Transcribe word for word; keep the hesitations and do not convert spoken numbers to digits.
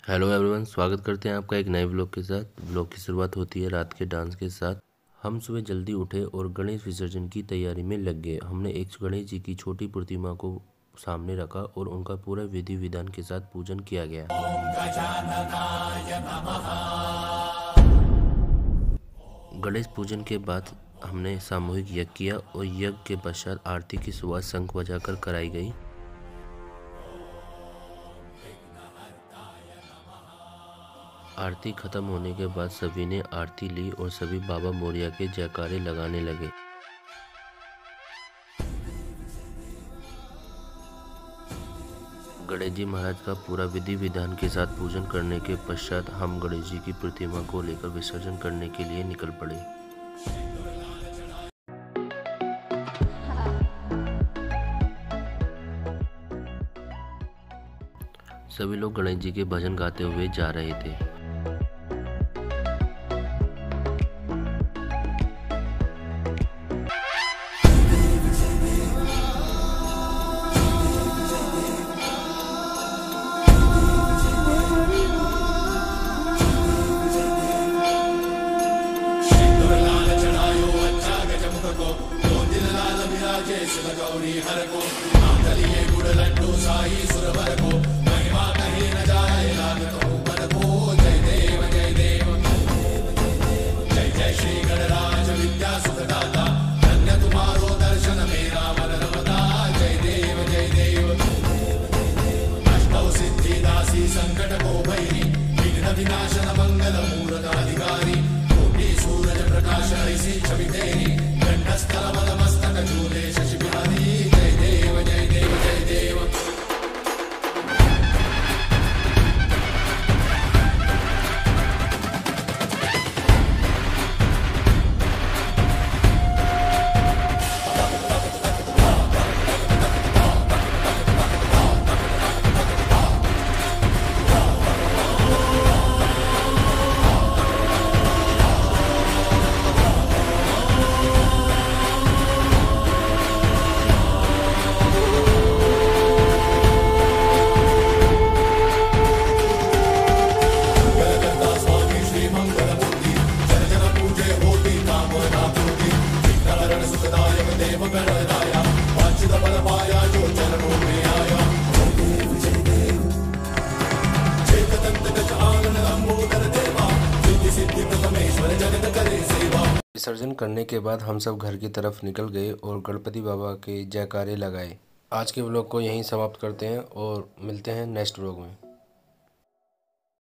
Hello everyone, स्वागत करते हैं आपका एक नए व्लॉग के साथ। व्लॉग की शुरुआत होती है रात के डांस के साथ। हम सुबह जल्दी उठे और गणेश विसर्जन की तैयारी में लग गए। हमने एक गणेश जी की छोटी प्रतिमा को सामने रखा और उनका पूरा विधि विधान के साथ पूजन किया गया। गणेश पूजन के बाद हमने सामूहिक यज्ञ किया और यज्ञ के पश्चात आरती की शुरुआत शंख बजाकर कराई गई। आरती खत्म होने के बाद सभी ने आरती ली और सभी बाबा मोरिया के जयकारे लगाने लगे। गणेश जी महाराज का पूरा विधि विधान के साथ पूजन करने के पश्चात हम गणेश जी की प्रतिमा को लेकर विसर्जन करने के लिए निकल पड़े। सभी लोग गणेश जी के भजन गाते हुए जा रहे थे। विनाशन मंगल मूर्धाधिकारी कोटि सूरज प्रकाश ऐसी छवि तेरी गंडस्थल बल मस्तक झूले शशि बिहारी जय देव जय देव जय देव। विसर्जन करने के बाद हम सब घर की तरफ निकल गए और गणपति बाबा के जयकारे लगाए। आज के व्लॉग को यहीं समाप्त करते हैं और मिलते हैं नेक्स्ट व्लॉग में।